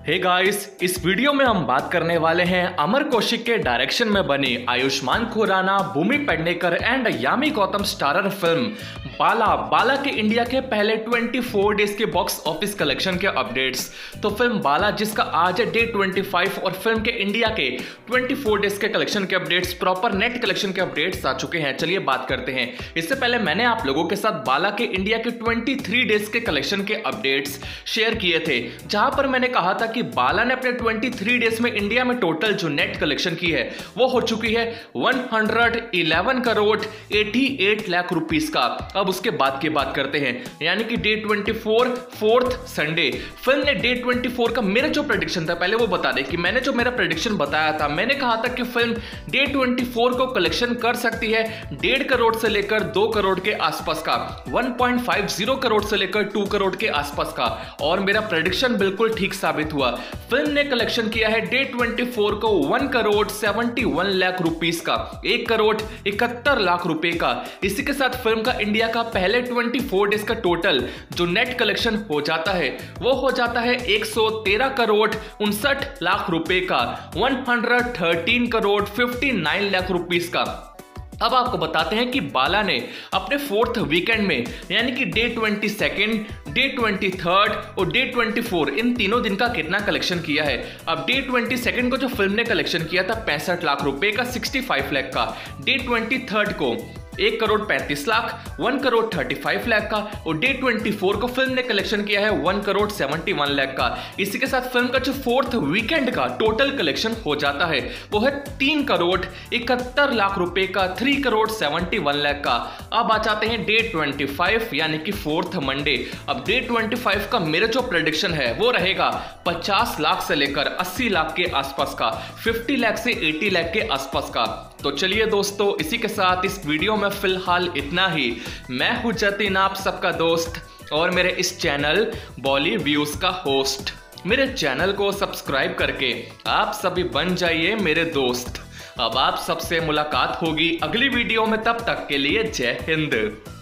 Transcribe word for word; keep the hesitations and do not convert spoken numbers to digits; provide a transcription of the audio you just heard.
Hey guys, इस video में हम बात करने वाले हैं अमर कौशिक के डायरेक्शन में बनी Ayushmann Khurrana, Bhumi Pednekar and Yami Gautam starrer film Bala Bala के इंडिया के पहले चौबीस डेज के बॉक्स ऑफिस कलेक्शन के अपडेट्स। तो फिल्म बाला जिसका आज है डे पच्चीस और फिल्म के इंडिया के चौबीस डेज के कलेक्शन के अपडेट्स, प्रॉपर नेट कलेक्शन के अपडेट्स आ चुके हैं। चलिए बात करते हैं। इससे पहले मैंने आप लोगों के साथ बाला के इंडिया के तेईस डेज के कलेक्शन के अपडेट्स शेयर किए थे, जहां पर मैंने कहा था कि बाला ने अपने तेईस डेज में इंडिया में टोटल जो नेट कलेक्शन की है वो हो चुकी है एक सौ ग्यारह करोड़ अट्ठासी लाख रुपीस का। अब उसके बाद की बात करते हैं, यानी कि डे चौबीस फोर्थ संडे फिल्म ने डे चौबीस का मेरा जो प्रेडिक्शन था, पहले वो बता दें कि मैंने जो मेरा प्रेडिक्शन बताया था, मैंने कहा था कि फिल्म डे चौबीस को कलेक्शन कर सकती है डेढ़ करोड़ से लेकर दो करोड़ के आसपास का, एक पॉइंट पाँच शून्य करोड़ से लेकर दो करोड़ के आसपास का, और मेरा प्रेडिक्शन बिल्कुल ठीक साबित हुआ। फिल्म ने कलेक्शन किया है डे चौबीस को एक करोड़ इकहत्तर लाख रुपीस का, एक करोड़ इकहत्तर लाख रुपए का। इसी के साथ फिल्म का इंडिया का पहले चौबीस डेज का टोटल जो नेट कलेक्शन हो जाता है वो हो जाता है एक सौ तेरह करोड़ उनसठ लाख रुपए का, एक सौ तेरह करोड़ उनसठ लाख रुपीस का। अब आपको बताते हैं कि बाला ने अपने फोर्थ वीकेंड में, यानी कि day twenty second, day twenty third और डे ट्वेंटी फोर, इन तीनों दिन का कितना कलेक्शन किया है। अब डे ट्वेंटी सेकेंड को जो फिल्म ने कलेक्शन किया था पैंसठ लाख रुपए का, पैंसठ लाख का। डे ट्वेंटी थर्ड को एक करोड़ पैंतीस लाख, एक करोड़ पैंतीस लाख का, और डे चौबीस को फिल्म ने कलेक्शन किया है एक करोड़ इकहत्तर लाख का। इसी के साथ फिल्म का जो फोर्थ वीकेंड का टोटल कलेक्शन हो जाता है वो है तीन करोड़ इकहत्तर लाख रुपए का, तीन करोड़ इकहत्तर लाख का। अब आ जाते हैं डे पच्चीस, यानी कि फोर्थ मंडे। अब डे पच्चीस का मेरा जो प्रेडिक्शन है वो रहेगा पचास लाख से लेकर अस्सी लाख के आसपास का, पचास लाख से अस्सी लाख के आसपास का। तो चलिए दोस्तों, इसी के साथ इस वीडियो में फिलहाल इतना ही। मैं हूं जतिन, आप सबका दोस्त, और मेरे इस चैनल बॉली व्यूज का होस्ट। मेरे चैनल को सब्सक्राइब करके आप सभी बन जाइए मेरे दोस्त। अब आप सबसे मुलाकात होगी अगली वीडियो में, तब तक के लिए जय हिंद।